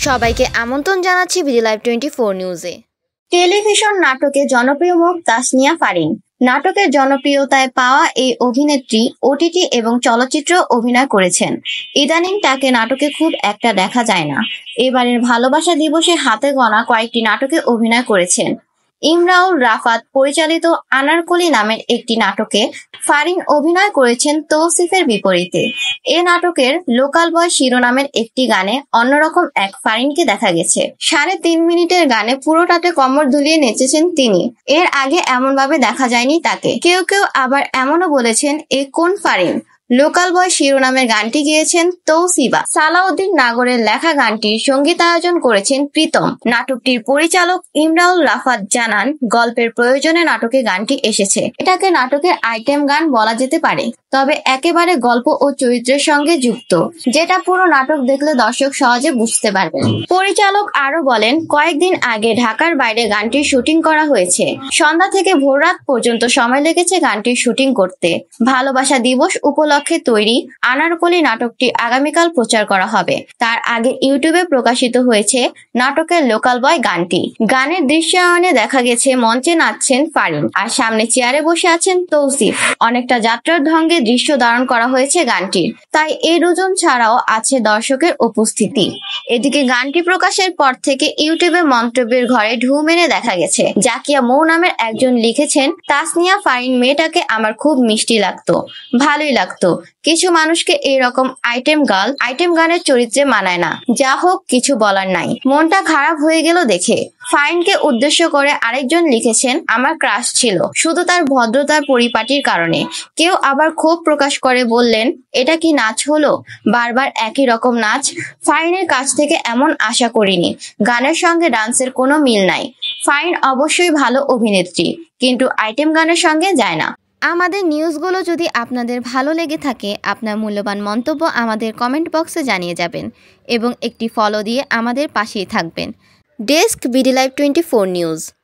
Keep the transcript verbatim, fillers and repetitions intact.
সবাইকে আমন্ত্রণ জানাচ্ছি বিডি লাইভ টোয়েন্টি ফোর নিউজে। টেলিভিশন নাটকে জনপ্রিয় মুখ তাসনিয়া ফারিন। নাটকের জনপ্রিয়তায় পাওয়া এই অভিনেত্রী ওটিটি এবং চলচ্চিত্র অভিনয় করেছেন। ইদানিং তাকে নাটকে খুব একটা দেখা যায় না। এবারের ভালোবাসা দিবসে হাতে গোনা কয়েকটি নাটকে অভিনয় করেছেন। ইমরাউল রাফাত পরিচালিত আনারকলি নামের একটি নাটকে ফারিন অভিনয় করেছেন তৌসিফের বিপরীতে। এ নাটকের লোকাল বয় শিরোনামের একটি গানে অন্যরকম এক ফারিনকে দেখা গেছে। সাড়ে তিন মিনিটের গানে পুরোটাতে কমর দুলিয়ে নেচেছেন তিনি। এর আগে এমনভাবে দেখা যায়নি তাকে। কেউ কেউ আবার এমনও বলেছেন এ কোন ফারিন। লোকাল বয় শিরোনামের গানটি গেয়েছেন তৌসিবা। সালাউদ্দিন নাগরের লেখা গানটির সঙ্গীতায়োজন করেছেন প্রীতম। নাটকটির পরিচালক ইমরাউল রাফাত জানান, গল্পের প্রয়োজনে নাটকে গানটি এসেছে। এটাকে নাটকের আইটেম গান বলা যেতে পারে, তবে একেবারে গল্প ও চরিত্রের সঙ্গে যুক্ত, যেটা পুরো নাটক দেখলে দর্শক সহজে বুঝতে পারবেন। পরিচালক আরো বলেন, কয়েকদিন আগে ঢাকার বাইরে গানটির শুটিং করা হয়েছে। সন্ধ্যা থেকে ভোররাত পর্যন্ত সময় লেগেছে গানটির শুটিং করতে। ভালোবাসা দিবস উপলক্ষে তৈরি আনারকলি নাটকটি আগামীকাল প্রচার করা হবে। তার আগে ইউটিউবে প্রকাশিত হয়েছে নাটকের লোকাল বয় গানটি। গানের দৃশ্যায়নে দেখা গেছে মঞ্চে নাচছেন ফারিন, আর সামনে চেয়ারে বসে আছেন তৌসিফ। অনেকটা যাত্রার ঢঙ্গে দৃশ্য ধারণ করা হয়েছে গানটির, তাই এই দুজন ছাড়াও আছে দর্শকের উপস্থিতি। এদিকে গানটি প্রকাশের পর থেকে ইউটিউবে মন্তব্যের ঘরে ঢু মেরে দেখা গেছে। জাকিয়া মৌ নামের একজন লিখেছেন, তাসনিয়া ফারিন মেয়েটাকে আমার খুব মিষ্টি লাগতো, ভালোই লাগতো। কিছু মানুষকে এরকম আইটেম গার্ল আইটেম গানের চরিত্রে মানায় না। যা হোক, কিছু বলার নাই। মনটা খারাপ হয়ে গেল দেখে। ফারিনকে উদ্দেশ্য করে আরেকজন লিখেছেন, আমার ক্রাশ ছিল শুধু তার ভদ্রতার পরিপাটির কারণে। কেউ আবার ক্ষোভ প্রকাশ করে বললেন, এটা কি নাচ হলো, বারবার একই রকম নাচ। ফারিনের কাছ থেকে এমন আশা করিনি। গানের সঙ্গে ডান্সের কোনো মিল নাই। ফারিন অবশ্যই ভালো অভিনেত্রী, কিন্তু আইটেম গানের সঙ্গে যায় না। আমাদের নিউজগুলো যদি আপনাদের ভালো লেগে থাকে, আপনার মূল্যবান মন্তব্য আমাদের কমেন্ট বক্সে জানিয়ে যাবেন এবং একটি ফলো দিয়ে আমাদের পাশেই থাকবেন। Desk BD live twenty four news.